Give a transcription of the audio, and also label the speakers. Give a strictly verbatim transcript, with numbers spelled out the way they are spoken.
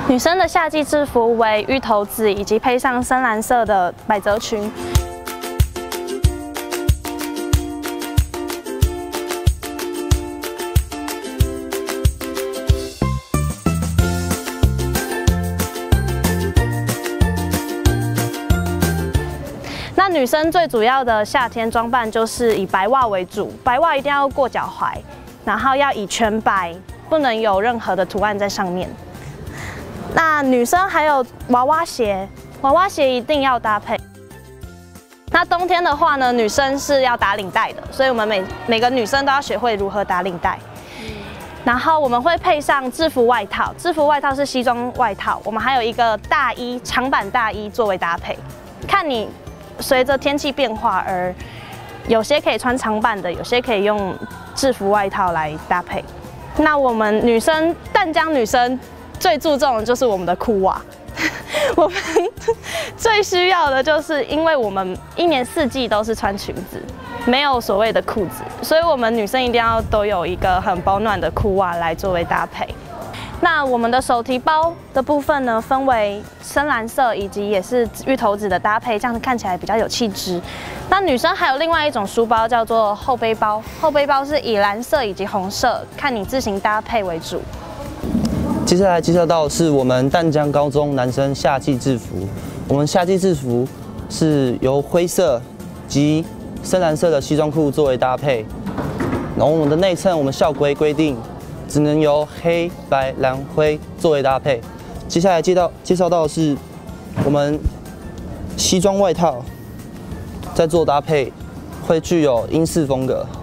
Speaker 1: 女生的夏季制服为芋头紫，以及配上深蓝色的百褶裙。 那女生最主要的夏天装扮就是以白袜为主，白袜一定要过脚踝，然后要以全白，不能有任何的图案在上面。那女生还有娃娃鞋，娃娃鞋一定要搭配。那冬天的话呢，女生是要打领带的，所以我们每每个女生都要学会如何打领带。然后我们会配上制服外套，制服外套是西装外套，我们还有一个大衣，长版大衣作为搭配，看你。 随着天气变化而有些可以穿长版的，有些可以用制服外套来搭配。那我们女生淡江女生最注重的就是我们的裤袜，我们最需要的就是因为我们一年四季都是穿裙子，没有所谓的裤子，所以我们女生一定要都有一个很保暖的裤袜来作为搭配。 那我们的手提包的部分呢，分为深蓝色以及也是芋头紫的搭配，这样子看起来比较有气质。那女生还有另外一种书包叫做后背包，后背包是以蓝色以及红色，看你自行搭配为主。
Speaker 2: 接下来介绍到是我们淡江高中男生夏季制服，我们夏季制服是由灰色及深蓝色的西装裤作为搭配，然后我们的内衬我们校规规定。 只能由黑白蓝灰作为搭配。接下来介绍介绍到的是我们西装外套，在做搭配会具有英式风格。